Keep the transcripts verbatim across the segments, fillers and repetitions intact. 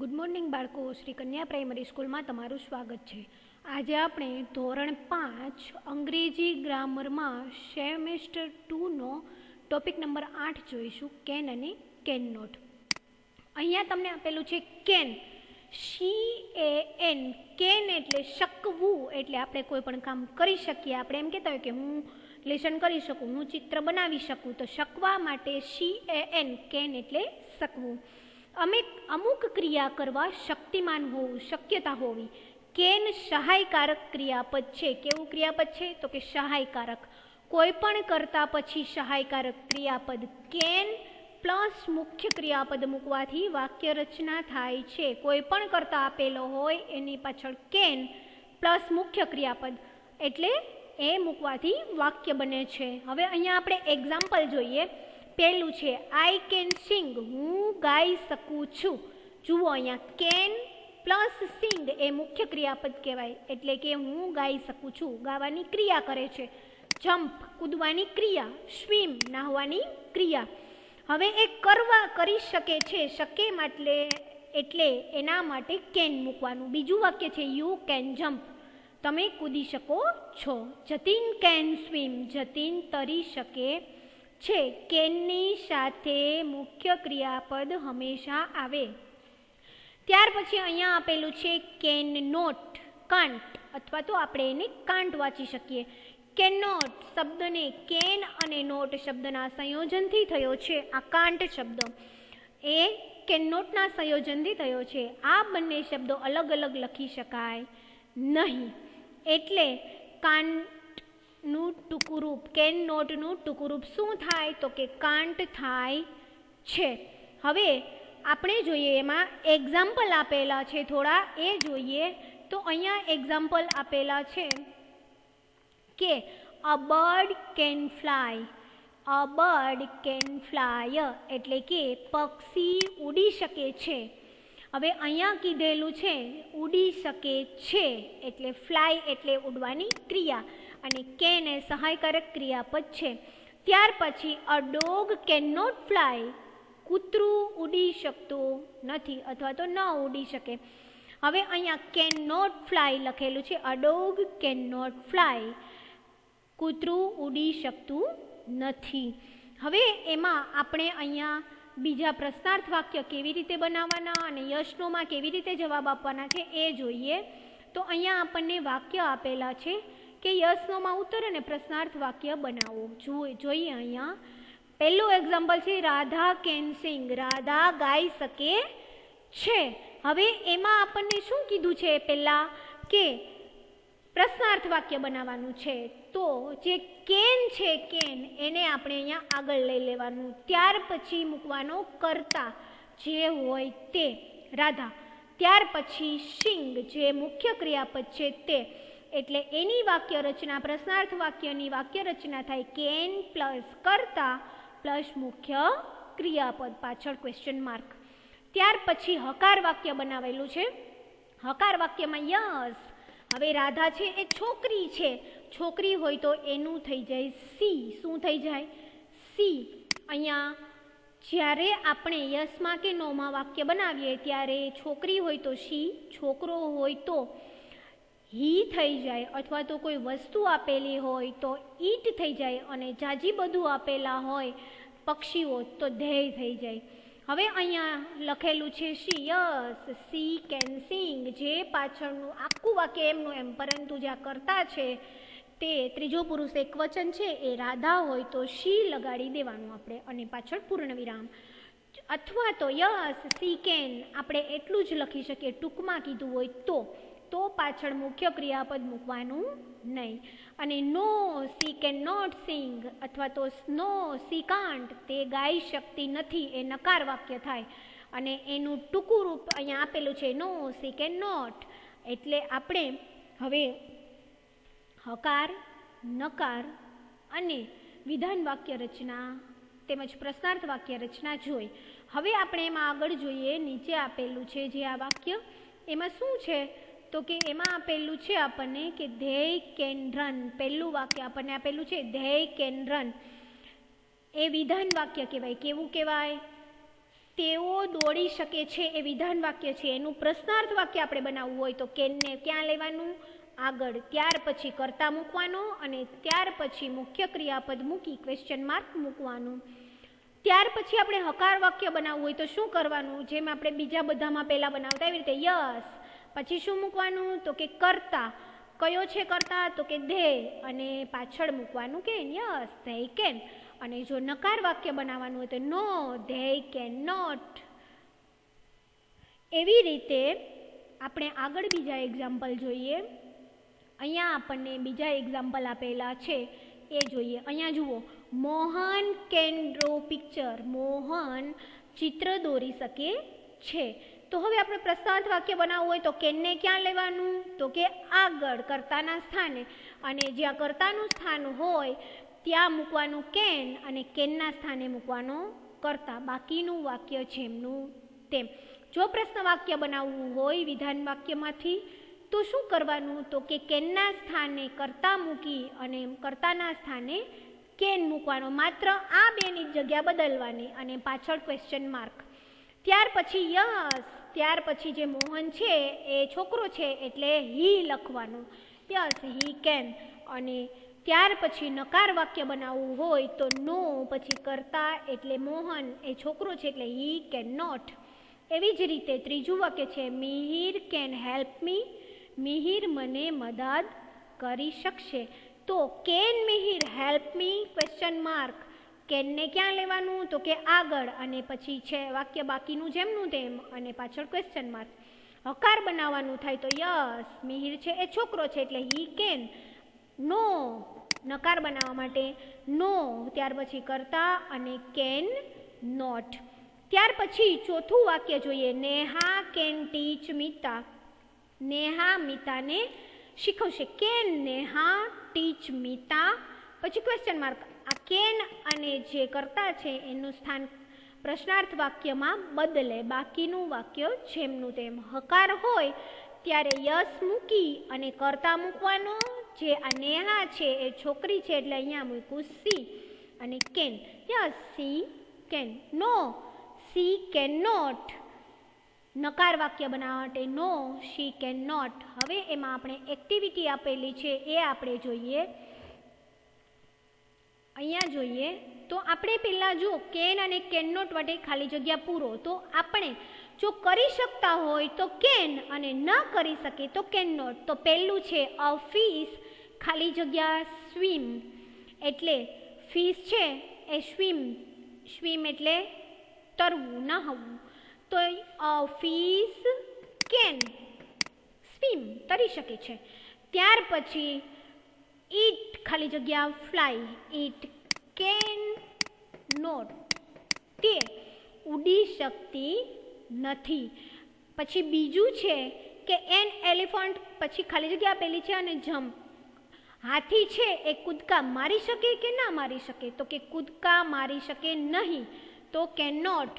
Good morning બાળકો, શ્રી કન્યા primary સ્કૂલમાં તમારું સ્વાગત છે. આજે આપણે ધોરણ પાંચ અંગ્રેજી ગ્રામરમાં સેમેસ્ટર ટુનો ટોપિક નંબર આઠ જોઈશું, કેન અને કેન નોટ. અહીંયા તમને આપેલું છે can, C A N. Can એટલે શકવું, એટલે આપણે કોઈ પણ કામ કરી શકીએ. આપણે એમ કહેતા હોય કે હું લેસન કરી શકું, હું ચિત્ર બનાવી શકું, તો શકવા માટે સી એ એન, કેન એટલે શકવું. અમે અમુક ક્રિયા કરવા શક્તિમાન હોવું, શક્યતા હોવી. કેન સહાયકારક ક્રિયાપદ છે. કેવું ક્રિયાપદ છે? તો કે સહાયકારક. કોઈ પણ કરતા પછી સહાયકારક ક્રિયાપદ કેન પ્લસ મુખ્ય ક્રિયાપદ મૂકવાથી વાક્ય રચના થાય છે. કોઈ પણ કરતા આપેલો હોય એની પાછળ કેન પ્લસ મુખ્ય ક્રિયાપદ એટલે એ મૂકવાથી વાક્ય બને છે. હવે અહીંયા આપણે એક્ઝામ્પલ જોઈએ. પહેલું છે આઈ કેન સિંગ, હું ગાઈ શકું છું. જુઓ અહીંયા કેન પ્લસ સિંગ એ મુખ્ય ક્રિયાપદ કહેવાય, એટલે કે હું ગાઈ શકું છું, ગાવાની ક્રિયા કરે છે. જમ્પ કૂદવાની ક્રિયા, સ્વિમ નાહવાની ક્રિયા. હવે એ કરવા કરી શકે છે, શકે એટલે એટલે એના માટે કેન મૂકવાનું. બીજું વાક્ય છે યુ કેન જમ્પ, તમે કૂદી શકો છો. જતીન કેન સ્વિમ, જતીન તરી શકે છે. કેનની સાથે મુખ્ય ક્રિયાપદ હંમેશા આવે. ત્યાર પછી અહીંયા આપેલું છે કેન નોટ, કાંટ, અથવા તો આપણે એને કાંટ વાંચી શકીએ. કેન નોટ શબ્દને કેન અને નોટ શબ્દના સંયોજનથી થયો છે. આ કાંટ શબ્દ એ કેન નોટના સંયોજનથી થયો છે. આ બંને શબ્દો અલગ અલગ લખી શકાય નહીં, એટલે કાંટ નું ટૂંકુરૂપ, કેન નોટનું ટૂંકુરૂપ શું થાય? તો કે કાંટ થાય છે. હવે આપણે જોઈએ એમાં એક્ઝામ્પલ આપેલા છે થોડા, એ જોઈએ. તો અહીંયા એક્ઝામ્પલ આપેલા છે કે a bird can fly, a bird can fly એટલે કે પક્ષી ઉડી શકે છે. હવે અહીંયા કીધેલું છે ઉડી શકે છે, એટલે ફ્લાય એટલે ઉડવાની ક્રિયા, અને કેન એ સહાયકારક ક્રિયાપદ છે. ત્યાર પછી a dog can not fly, કૂતરું ઉડી શકતું નથી અથવા તો ન ઉડી શકે. હવે અહીંયા કેન નોટ ફ્લાય લખેલું છે, a dog can not fly, કૂતરું ઉડી શકતું નથી. હવે એમાં આપણે અહીંયા બીજા પ્રશ્નાર્થ વાક્ય કેવી રીતે બનાવવાના અને યશનોમાં કેવી રીતે જવાબ આપવાના છે એ જોઈએ. તો અહીંયા આપણને વાક્ય આપેલા છે કે યશનોમાં ઉત્તર અને પ્રશ્નાર્થ વાક્ય બનાવો. જોઈએ અહીંયા પહેલું એક્ઝામ્પલ છે રાધા કેન સિંગ, રાધા ગાઈ શકે છે. હવે એમાં આપણને શું કીધું છે? પહેલા કે પ્રશ્નાર્થ વાક્ય બનાવવાનું છે. તો જે કેન છે, કેન એને આપણે અહીંયા આગળ લઈ લેવાનું. ત્યાર પછી મૂકવાનો કર્તા જે હોય તે રાધા. ત્યાર પછી સિંગ જે મુખ્ય ક્રિયાપદ છે તે, એટલે એની વાક્ય રચના, પ્રશ્નાર્થ વાક્યની વાક્ય રચના થાય કેન પ્લસ કર્તા પ્લસ મુખ્ય ક્રિયાપદ, પાછળ ક્વેશ્ચન માર્ક. ત્યાર પછી હકાર વાક્ય બનાવેલું છે. હકાર વાક્યમાં યસ. હવે રાધા છે એ છોકરી છે, છોકરી હોય તો એનું થઈ જાય સી. શું થઈ જાય? સી. અહીંયા જ્યારે આપણે યસમાં કે નોમાં વાક્ય બનાવીએ ત્યારે છોકરી હોય તો સી, છોકરો હોય તો હી થઈ જાય, અથવા તો કોઈ વસ્તુ આપેલી હોય તો ઈટ થઈ જાય, અને જાજી બધું આપેલા હોય પક્ષીઓ તો ધેય થઈ જાય. હવે અહીંયા લખેલું છે she, yes she can sing, જે પાછળનું આખું વાક્ય એમનું એમ, પરંતુ જ્યાં કરતા છે તે ત્રીજો પુરુષ એક વચન છે એ રાધા હોય તો સી લગાડી દેવાનું આપણે, અને પાછળ પૂર્ણ વિરામ. અથવા તો યસ સી કેન આપણે એટલું જ લખી શકીએ, ટૂંકમાં કીધું હોય તો તો પાછળ મુખ્ય ક્રિયાપદ મૂકવાનું નહીં. અને no she can not sing અથવા તો નો સી કાન્ટ, તે ગાઈ શકતી નથી, એ નકાર વાક્ય થાય. અને એનું ટૂંકું રૂપ અહીંયા આપેલું છે નો સી કેન નોટ. એટલે આપણે હવે હકાર, નકાર અને વિધાન વાક્ય રચના તેમજ પ્રશ્નાર્થ વાક્ય રચના જોઈ. હવે આપણે એમાં આગળ જોઈએ. નીચે આપેલું છે જે આ વાક્ય, એમાં શું છે? તો કે એમાં આપેલું છે આપણને કે ધેય કેન રન. પહેલું વાક્ય આપણને આપેલું છે ધેય કેન રન, એ વિધાન વાક્ય કહેવાય. કેવું કહેવાય? તેઓ દોડી શકે છે એ વિધાન વાક્ય છે. એનું પ્રશ્નાર્થ વાક્ય આપણે બનાવવું હોય તો કેનને ક્યાં લેવાનું? આગળ. ત્યાર પછી કર્તા મૂકવાનો અને ત્યાર પછી મુખ્ય ક્રિયાપદ મૂકી ક્વેશ્ચન માર્ક મૂકવાનું. ત્યાર પછી આપણે હકાર વાક્ય બનાવવું હોય તો શું કરવાનું? જેમ આપણે બીજા બધામાં પહેલાં બનાવતા એવી રીતે યસ, પછી શું મૂકવાનું? તો કે કર્તા. કયો છે કર્તા? તો કે ધે, અને પાછળ મૂકવાનું કેન. Yes, they can. અને જો નકાર વાક્ય બનાવવાનું હોય તો નો, ધે કેન નોટ. એવી રીતે આપણે આગળ બીજા એક્ઝામ્પલ જોઈએ. અહીંયા આપણને બીજા એક્ઝામ્પલ આપેલા છે એ જોઈએ. અહીંયા જુઓ, Mohan can draw picture. Mohan ચિત્ર દોરી શકે છે. તો હવે આપણે પ્રશ્નાર્થ વાક્ય બનાવવું હોય તો કેનને ક્યાં લેવાનું? તો કે આગળ, કર્તાના સ્થાને. અને જ્યાં કર્તાનું સ્થાન હોય ત્યાં મૂકવાનું કેન અને કેનના સ્થાને મૂકવાનો કર્તા. બાકીનું વાક્ય જેમનું તેમ. જો પ્રશ્ન વાક્ય બનાવવું હોય વિધાન વાક્યમાંથી તો શું કરવાનું? તો કે કેનના સ્થાને કર્તા મૂકી અને કર્તાના સ્થાને કેન મૂકવાનો. માત્ર આ બેની જગ્યા બદલવાની અને પાછળ ક્વેશ્ચન માર્ક. ત્યાર પછી યસ, ત્યાર પછી જે મોહન છે એ છોકરો છે એટલે હી લખવાનું. Yes, he can. અને ત્યાર પછી નકાર વાક્ય બનાવવું હોય તો નો, પછી કર્તા એટલે મોહન એ છોકરો છે એટલે હી કેન નોટ. એવી જ રીતે ત્રીજું વાક્ય છે Mihir can help me. Mihir મને મદદ કરી શકશે. તો can Mihir help me question mark. કેનને ક્યાં લેવાનું? તો કે આગળ, અને પછી છે વાક્ય બાકીનું જેમનું તેમ અને પાછળ ક્વેશ્ચન માર્ક. હકાર બનાવવાનું થાય તો યસ, મિહિર છે એ છોકરો છે એટલે હી કેન. નો, નકાર બનાવવા માટે નો, ત્યાર પછી કરતા અને કેન નોટ. ત્યાર પછી ચોથું વાક્ય જોઈએ, નેહા કેન ટીચ મિતા. નેહા મિતાને શીખવશે. કેન નેહા ટીચ મિતા, પછી ક્વેશ્ચન માર્ક. આ કેન અને જે કરતા છે એનું સ્થાન પ્રશ્નાર્થ વાક્યમાં બદલે, બાકીનું વાક્ય જેમનું તેમ. હકાર હોય ત્યારે યસ મૂકી અને કરતા મૂકવાનો. જે આ નેહા છે એ છોકરી છે એટલે અહીંયા મૂકું સી અને can. Yes, she can. No, she can not. નકાર વાક્ય બનાવવા માટે નો, શી કેન નોટ. હવે એમાં આપણે એક્ટિવિટી આપેલી છે એ આપણે જોઈએ. અહીંયા જોઈએ તો આપણે પહેલાં જો કેન અને કેન નોટ વડે ખાલી જગ્યા પૂરો. તો આપણે જો કરી શકતા હોય તો કેન અને ન કરી શકે તો કેન નોટ. તો પહેલું છે અ ફિશ ખાલી જગ્યા સ્વિમ. એટલે ફિશ છે એ સ્વિમ. સ્વિમ એટલે તરવું, નહાવું. તો અ ફિશ કેન સ્વિમ, તરી શકે છે. ત્યાર પછી ઈટ ખાલી જગ્યા ફ્લાય. ઈટ કેન નોટ, તે ઉડી શકતી નથી. પછી બીજું છે કે એન એલિફન્ટ, પછી ખાલી જગ્યા આપેલી છે અને જમ્પ. હાથી છે એ કૂદકા મારી શકે કે ના મારી શકે? તો કે કૂદકા મારી શકે નહીં, તો can not.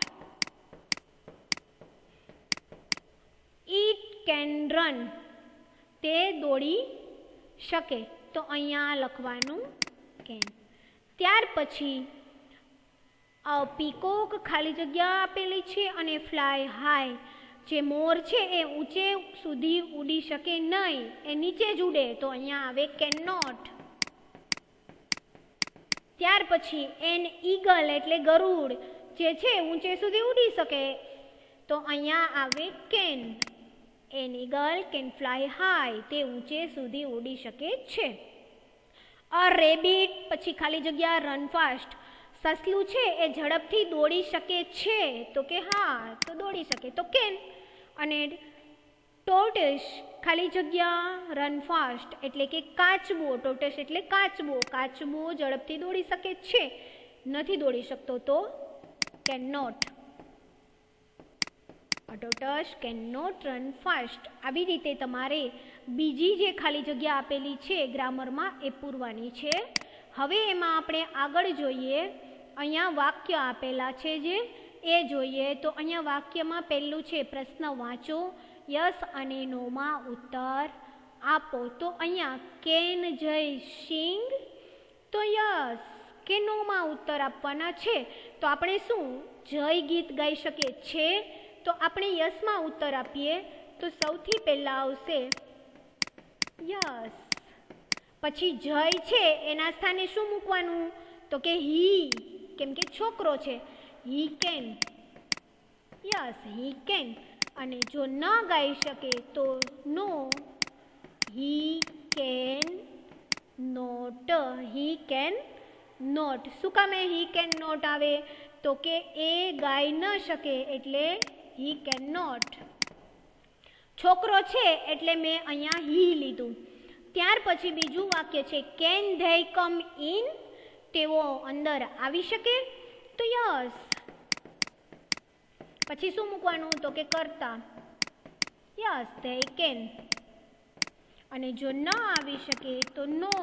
It can run, તે દોડી શકે, તો અહીંયા લખવાનું કેન. ત્યાર પછી પીકોક ખાલી જગ્યા આપેલી છે અને ફ્લાય હાઈ. જે મોર છે એ ઊંચે સુધી ઉડી શકે નહીં, એ નીચે જ ઉડે, તો અહીંયા આવે કેન નોટ. ત્યાર પછી એન ઈગલ એટલે ગરુડ, જે છે ઊંચે સુધી ઉડી શકે, તો અહીંયા આવે can. An eagle can fly high, તે ઊંચે સુધી ઉડી શકે છે. અ રેબિટ પછી ખાલી જગ્યા રન ફાસ્ટ. સસલું છે એ ઝડપથી દોડી શકે છે, તો કે હા, તો દોડી શકે, તો કેન. અને ટોર્ટોઇસ ખાલી જગ્યા રન ફાસ્ટ એટલે કે કાચબો. ટોર્ટોઇસ એટલે કાચબો. કાચબો ઝડપથી દોડી શકે છે, નથી દોડી શકતો, તો can not. A tortoise cannot run fast. આવી રીતે તમારે બીજી જે ખાલી જગ્યા આપેલી છે ગ્રામરમાં એ પૂરવાની છે. હવે એમાં આપણે આગળ જોઈએ. અહીંયા વાક્ય આપેલા છે જે એ જોઈએ. તો અહીંયા વાક્યમાં પહેલું છે પ્રશ્ન વાંચો, યસ અને નોમાં ઉત્તર આપો. તો અહીંયા કેન જય સિંગ, તો યસ કે નોમાં ઉત્તર આપવાના છે. તો આપણે શું જય ગીત ગાઈ શકીએ છે? તો આપણે યસમાં ઉત્તર આપીએ તો સૌથી પહેલાં આવશે યસ. પછી જય છે એના સ્થાને શું મૂકવાનું? તો કે હી, કેમ કે છોકરો છે. He can, yes he can. અને જો ન ગાઈ શકે તો no, he can not. He can not. શું કામે હી કેન નોટ આવે? તો કે એ ગાઈ ન શકે એટલે હી કેન નોટ. છોકરો છે એટલે મેં અહીંયા હી લીધું. ત્યાર પછી બીજું વાક્ય છે કેન ધે કમ ઇન? તેઓ અંદર આવી શકે? તો યસ. પછી શું મૂકવાનું? તો કે કરતા, યસ ધે કેન. અને જો ન આવી શકે તો નો,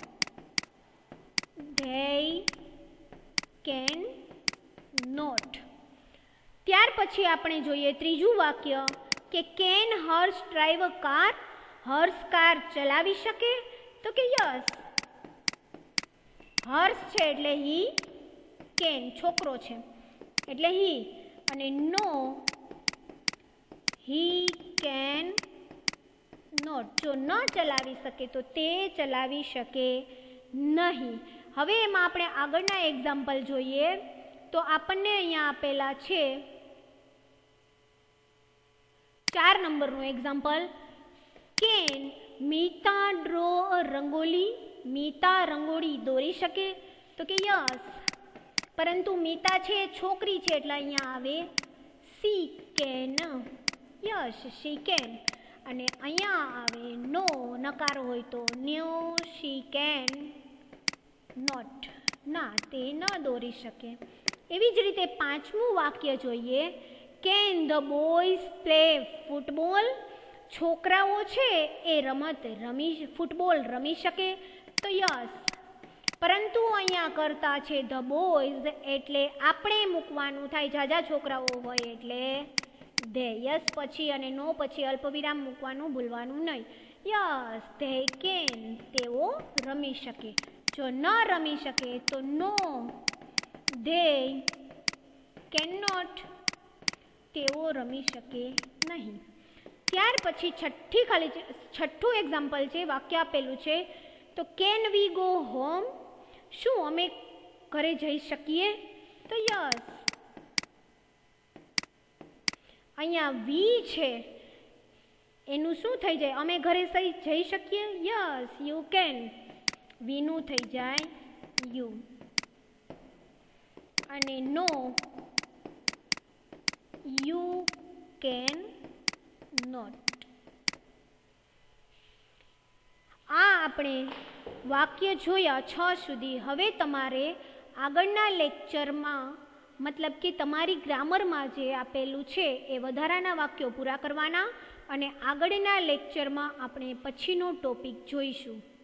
ધે કેન નોટ. ત્યાર પછી આપણે જોઈએ ત્રીજું વાક્ય કે can Harsh drive a car? Harsh car ચલાવી શકે? તો કે યસ. હર્ષ છે એટલે હી કેન, છોકરો છે એટલે હી. અને નો, હી કેન નોટ. જો ન ચલાવી શકે તો તે ચલાવી શકે નહીં. હવે એમાં આપણે આગળના એક્ઝામ્પલ જોઈએ. તો આપણને અહીંયા આપેલા છે ચાર નંબરનું example. Can Mita draw a rangoli? Mita rangoli દોરી શકે? તો કે યસ. પરંતુ મીતા છે છોકરી છે એટલે અહીંયા આવે she can, yes she can. અને અહીંયા આવે નો, નકાર હોય તો નો શી કેન નોટ. ના, તે ન દોરી શકે. એવી જ રીતે પાંચમું વાક્ય જોઈએ. Can the boys play football? છોકરાઓ છે એ રમત રમી ફૂટબોલ રમી શકે? તો યસ. પરંતુ અહીંયા કરતા છે ધ બોયઝ એટલે આપણે મૂકવાનું થાય ઝાઝા છોકરાઓ હોય એટલે ધે. યસ પછી અને નો પછી અલ્પવિરામ મૂકવાનું ભૂલવાનું નહીં. યસ ધે કેન, તેઓ રમી શકે. જો ન રમી શકે તો નો, ધે કેન નોટ, તેઓ રમી શકે નહીં. ત્યાર પછી છઠ્ઠી ખાલી છઠ્ઠું એક્ઝામ્પલ છે, વાક્ય આપેલું છે. તો કેન વી ગો હોમ? શું અમે ઘરે જઈ શકીએ? તો યસ. અહીંયા વી છે એનું શું થઈ જાય? અમે ઘરે જઈ શકીએ? Yes you can. વીનું થઈ જાય યુ. અને નો, યુ કેન નોટ. આ આપણે વાક્ય જોયા છ સુધી. હવે તમારે આગળના લેક્ચરમાં મતલબ કે તમારી ગ્રામરમાં જે આપેલું છે એ વધારાના વાક્યો પૂરા કરવાના અને આગળના લેક્ચરમાં આપણે પછીનો ટોપિક જોઈશું.